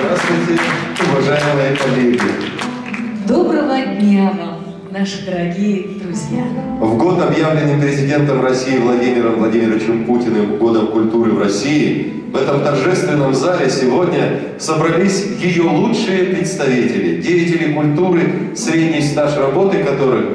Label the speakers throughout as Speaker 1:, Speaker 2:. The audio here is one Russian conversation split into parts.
Speaker 1: Здравствуйте, уважаемые коллеги.
Speaker 2: Доброго дня вам, наши дорогие друзья.
Speaker 1: В год, объявленный президентом России Владимиром Владимировичем Путиным годом культуры в России, в этом торжественном зале сегодня собрались ее лучшие представители, деятели культуры, средний стаж работы которых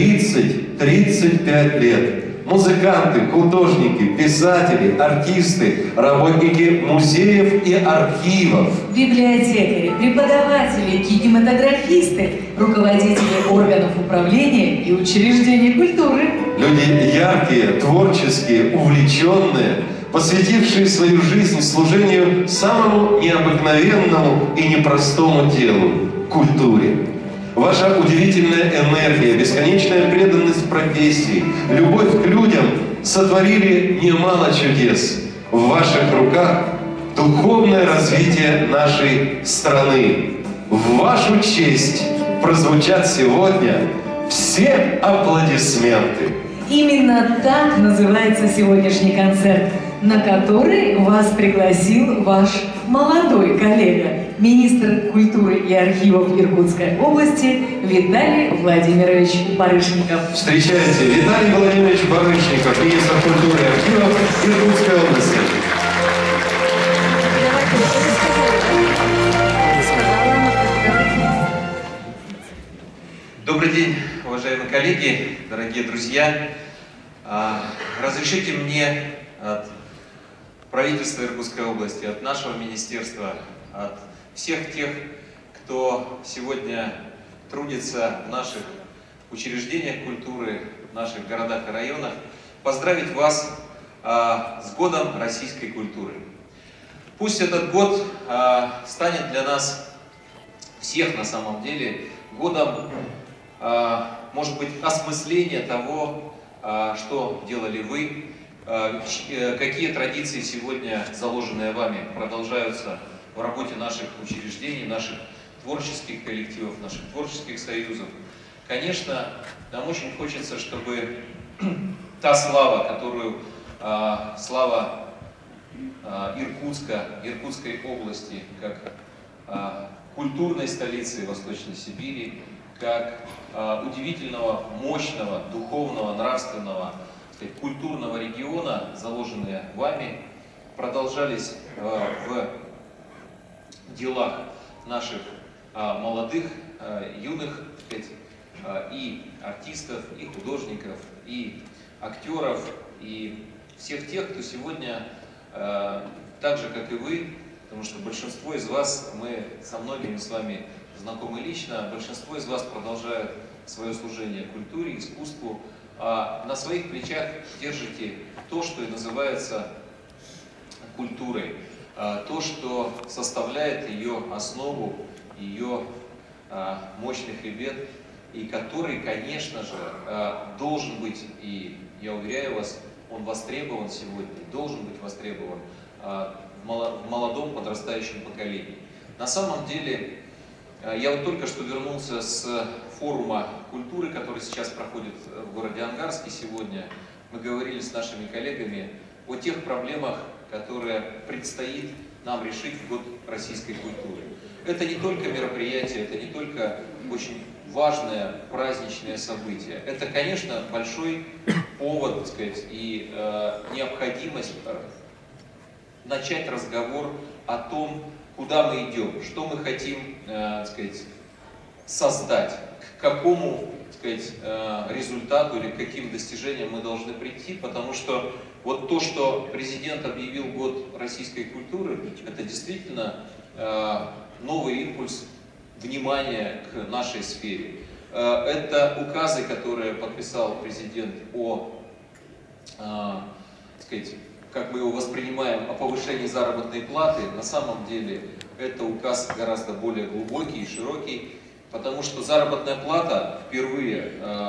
Speaker 1: 30-35 лет. Музыканты, художники, писатели, артисты, работники музеев и архивов.
Speaker 2: Библиотекари, преподаватели, кинематографисты, руководители органов управления и учреждений культуры.
Speaker 1: Люди яркие, творческие, увлеченные, посвятившие свою жизнь служению самому необыкновенному и непростому делу – культуре. Ваша удивительная энергия, бесконечная преданность профессии, любовь к людям сотворили немало чудес. В ваших руках духовное развитие нашей страны. В вашу честь прозвучат сегодня все аплодисменты.
Speaker 2: Именно так называется сегодняшний концерт, на который вас пригласил ваш молодой коллега, министр культуры и архивов Иркутской области Виталий Владимирович Барышников.
Speaker 1: Встречайте, Виталий Владимирович Барышников, министр культуры и архивов Иркутской области.
Speaker 3: Добрый день, уважаемые коллеги, дорогие друзья. Разрешите мне от правительства Иркутской области, от нашего министерства, от всех тех, кто сегодня трудится в наших учреждениях культуры, в наших городах и районах, поздравить вас с годом российской культуры. Пусть этот год станет для нас всех на самом деле годом, может быть, осмысления того, что делали вы, какие традиции сегодня, заложенные вами, продолжаются в работе наших учреждений, наших творческих коллективов, наших творческих союзов. Конечно, нам очень хочется, чтобы та слава, которую слава Иркутской области, как культурной столицы Восточной Сибири, как удивительного, мощного, духовного, нравственного, культурного региона, заложенные вами, продолжались в делах наших молодых, юных, и артистов, и художников, и актеров, и всех тех, кто сегодня, так же, как и вы, потому что большинство из вас, мы со многими с вами знакомы лично, большинство из вас продолжают свое служение культуре, искусству, а на своих плечах держите то, что и называется культурой, то, что составляет ее основу, ее мощный хребет, и который, конечно же, должен быть, и я уверяю вас, он востребован сегодня, должен быть востребован в молодом подрастающем поколении. На самом деле, я вот только что вернулся с форума культуры, который сейчас проходит в городе Ангарске сегодня. Мы говорили с нашими коллегами о тех проблемах, которые предстоит нам решить в год российской культуры. Это не только мероприятие, это не только очень важное праздничное событие. Это, конечно, большой повод, так сказать, и необходимость начать разговор о том, куда мы идем, что мы хотим, так сказать, создать, к какому, так сказать, результату или к каким достижениям мы должны прийти, потому что вот то, что президент объявил год российской культуры, это действительно новый импульс внимания к нашей сфере. Это указы, которые подписал президент о, так сказать, как мы его воспринимаем, о повышении заработной платы. На самом деле это указ гораздо более глубокий и широкий, потому что заработная плата впервые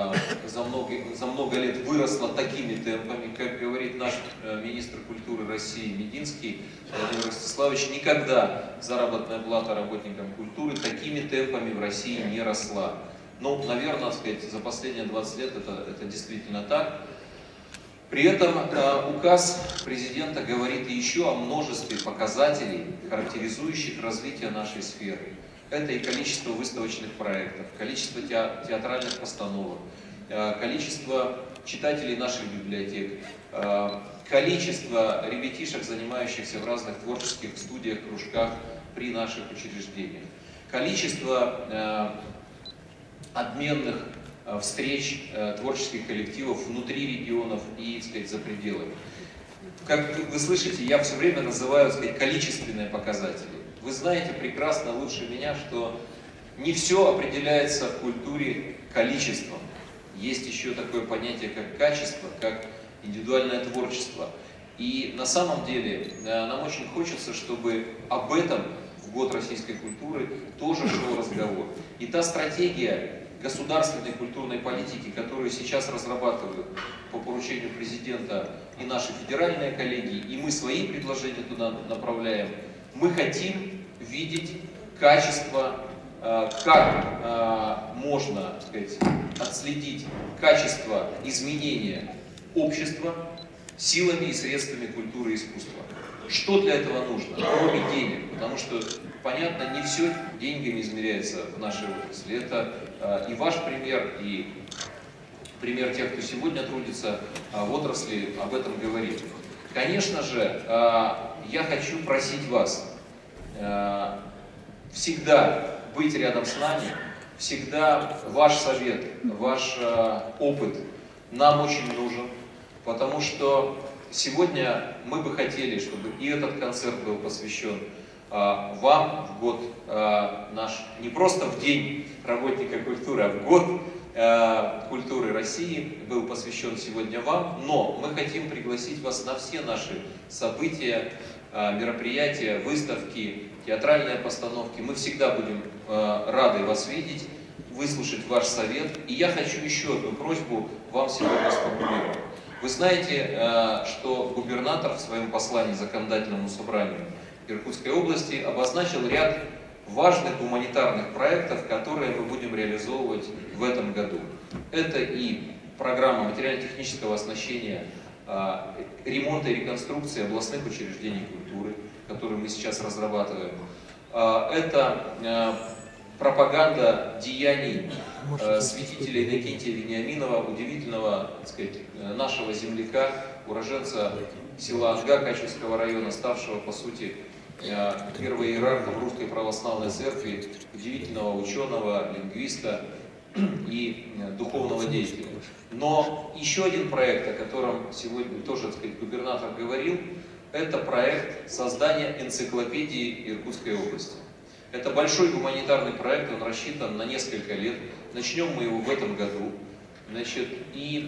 Speaker 3: за много лет выросла такими темпами, как говорит наш министр культуры России Мединский Владимир Ростиславович, никогда заработная плата работникам культуры такими темпами в России не росла. Ну, наверное, так сказать, за последние 20 лет это действительно так. При этом указ президента говорит еще о множестве показателей, характеризующих развитие нашей сферы. Это и количество выставочных проектов, количество театральных постановок, количество читателей наших библиотек, количество ребятишек, занимающихся в разных творческих студиях, кружках при наших учреждениях, количество обменных встреч творческих коллективов внутри регионов и, так сказать, за пределами. Как вы слышите, я все время называю, так сказать, количественные показатели. Вы знаете прекрасно, лучше меня, что не все определяется в культуре количеством. Есть еще такое понятие, как качество, как индивидуальное творчество. И на самом деле нам очень хочется, чтобы об этом в год российской культуры тоже шел разговор. И та стратегия государственной культурной политики, которую сейчас разрабатывают по поручению президента и наши федеральные коллеги, и мы свои предложения туда направляем, мы хотим видеть качество, как можно, так сказать, отследить качество изменения общества силами и средствами культуры и искусства. Что для этого нужно, кроме денег? Потому что, понятно, не все деньгами измеряется в нашей отрасли. Это и ваш пример, и пример тех, кто сегодня трудится в отрасли, об этом говорит. Конечно же, я хочу просить вас всегда быть рядом с нами, всегда ваш совет, ваш опыт нам очень нужен, потому что сегодня мы бы хотели, чтобы и этот концерт был посвящен вам в год наш, не просто в День работника культуры, а в год культуры России был посвящен сегодня вам, но мы хотим пригласить вас на все наши события, мероприятия, выставки, театральные постановки. Мы всегда будем рады вас видеть, выслушать ваш совет. И я хочу еще одну просьбу вам сегодня сформулировать. Вы знаете, что губернатор в своем послании законодательному собранию Иркутской области обозначил ряд важных гуманитарных проектов, которые мы будем реализовывать в этом году. Это и программа материально-технического оснащения, ремонта и реконструкции областных учреждений культуры, которую мы сейчас разрабатываем. Это пропаганда деяний святителя Иннокентия Вениаминова, удивительного, так сказать, нашего земляка, уроженца села Анга Качевского района, ставшего, по сути, первоиерархом Русской Православной Церкви, удивительного ученого, лингвиста и духовного деятеля. Но еще один проект, о котором сегодня тоже, так сказать, губернатор говорил, это проект создания энциклопедии Иркутской области. Это большой гуманитарный проект, он рассчитан на несколько лет. Начнем мы его в этом году. Значит, и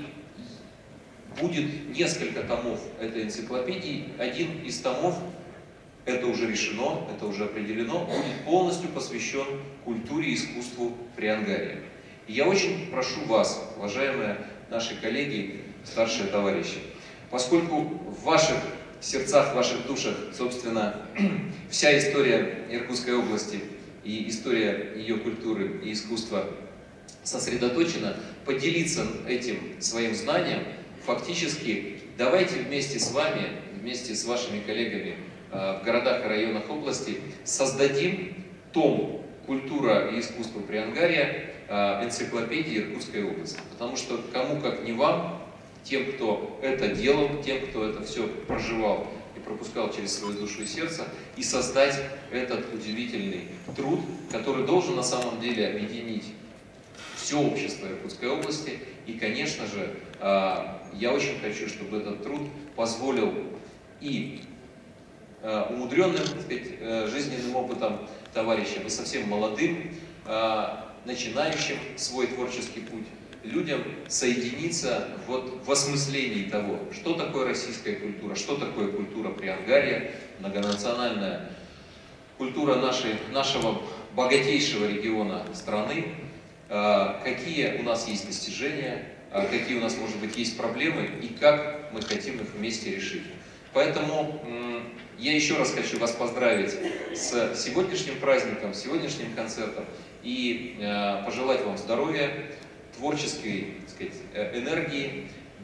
Speaker 3: будет несколько томов этой энциклопедии. Один из томов, это уже решено, это уже определено, будет полностью посвящен культуре и искусству Приангария. И я очень прошу вас, уважаемые наши коллеги, старшие товарищи, поскольку в ваших сердцах, в ваших душах, собственно, вся история Иркутской области и история ее культуры и искусства сосредоточена, поделиться этим своим знанием, фактически давайте вместе с вами, вместе с вашими коллегами в городах и районах области создадим том «Культура и искусство Приангария» энциклопедии Иркутской области. Потому что кому как не вам, тем, кто это делал, тем, кто это все проживал и пропускал через свою душу и сердце, и создать этот удивительный труд, который должен на самом деле объединить все общество Иркутской области. И, конечно же, я очень хочу, чтобы этот труд позволил и умудренным, так сказать, жизненным опытом товарищам, и совсем молодым, начинающим свой творческий путь, людям соединиться вот в осмыслении того, что такое российская культура, что такое культура Приангария, многонациональная культура нашего богатейшего региона страны, какие у нас есть достижения, какие у нас, может быть, есть проблемы и как мы хотим их вместе решить. Поэтому я еще раз хочу вас поздравить с сегодняшним праздником, с сегодняшним концертом и пожелать вам здоровья, творческой, так сказать, энергии,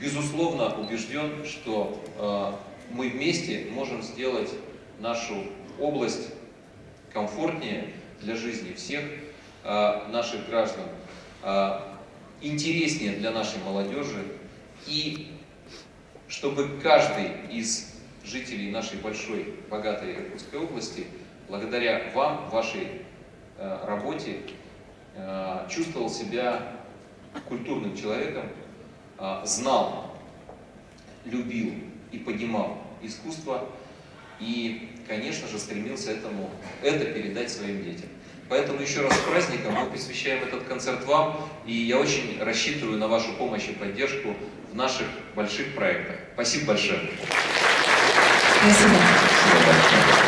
Speaker 3: безусловно убежден, что мы вместе можем сделать нашу область комфортнее для жизни всех наших граждан, интереснее для нашей молодежи, и чтобы каждый из жителей нашей большой, богатой Иркутской области, благодаря вам, вашей работе, чувствовал себя культурным человеком, знал, любил и понимал искусство и, конечно же, стремился это передать своим детям. Поэтому еще раз с праздником, мы посвящаем этот концерт вам, и я очень рассчитываю на вашу помощь и поддержку в наших больших проектах. Спасибо большое.
Speaker 2: Спасибо.